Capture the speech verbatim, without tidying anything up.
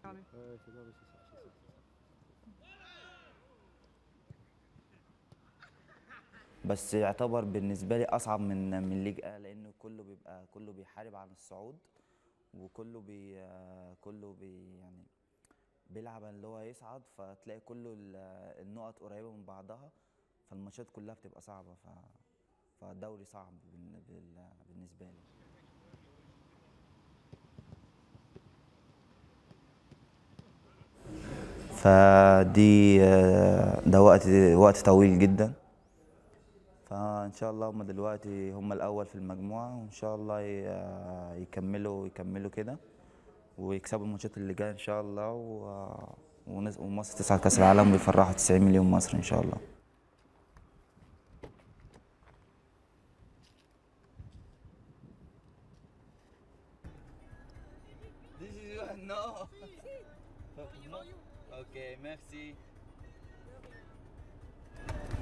parler. Ouais, c'est non, mais c'est ça, je sais. بس يعتبر بالنسبة لي أصعب من من ليج آ لأنه كله بيبقى كله بيحارب عن الصعود، وكله بي آه، كله بي يعني بيلعب اللي هو يصعد، فتلاقي كله ال- النقط قريبة من بعضها، فالماتشات كلها بتبقى صعبة. ف فالدوري صعب بالن- بال- بالنسبة لي. فدي آه، ده وقت وقت طويل جدا. فإن شاء الله هم دلوقتي هم الأول في المجموعة، وإن شاء الله ي- يكملوا يكملوا كده ويكسبوا الماتشات اللي جاية إن شاء الله، و... ونس- ومصر تصعد كأس العالم ويفرحوا تسعين مليون مصري إن شاء الله. This is your no. Okay, merci.